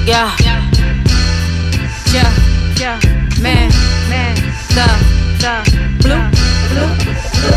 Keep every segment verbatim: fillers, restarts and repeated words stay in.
Yeah, yeah, yeah, man, man, the, the, blue, blue.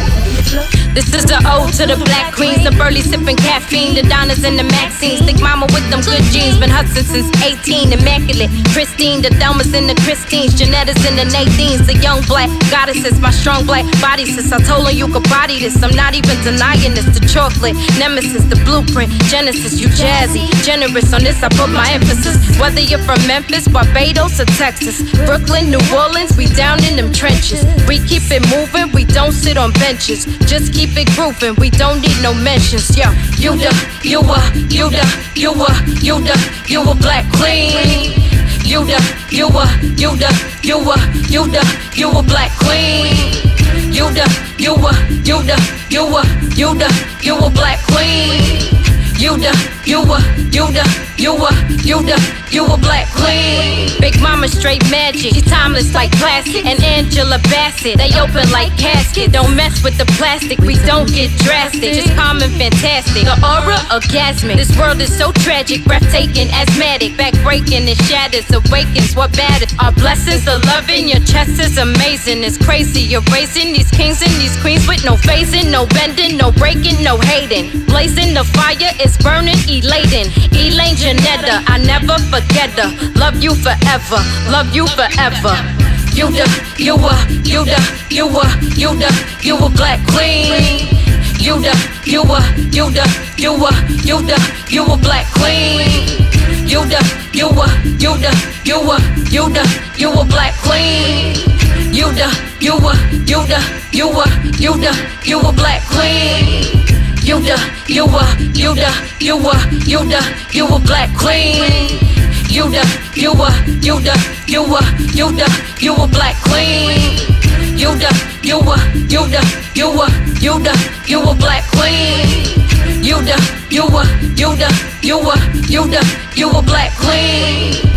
This is the ode to the black queens, the burly sipping caffeine, the Donnas and the Maxines. Think mama with them good genes, been hustling since eighteen. Immaculate, pristine, the Delmas and the Christines, Janettas and the Nadines, the young black goddesses, my strong black body sis. I told her you could body this, I'm not even denying this. The chocolate, nemesis, the blueprint, Genesis, you jazzy, generous. On this I put my emphasis. Whether you're from Memphis, Barbados, or Texas, Brooklyn, New Orleans, we down in them trenches. We keep it moving, we don't sit on benches. Just keep it grooving, we don't need no mentions. Yo, you the, you a, you the, you a, you the, you a black queen. You the, you a, you the, you a, you the, you a black queen. You the, you a, you the, you a, you the, you a black queen. You the, you a, you the, you a, you the, you a black queen. Big mama straight magic, she timeless like classic. And Angela Bassett, they open like casket. Don't mess with the plastic, we don't get drastic. Just calm and fantastic, the aura orgasmic. This world is so tragic, breathtaking, asthmatic. Back-breaking, it shatters, awakens, what matters? Our blessings, the love in your chest is amazing. It's crazy, you're raising these kings and these queens with no phasing, no bending, no breaking, no hating. Blazing the fire, it's burning, elating. Elaine Janetta, I never forget her. Love you forever, love you forever. You the, you a, you the, you a, you the, you a black queen. You the, you a, you the, you a, you the, you a black queen. You the, you a, you the, you a, you the, you a black queen. You the, you a, you the, you a, you the, you a black queen. You the, you a, you the, you a, you the, you a black queen. You the, you a, you the, you a, you the, you a black queen. You the, you a, you the, you a, you the, you a black queen. You the, you a, you the, you a, you the, you a black queen.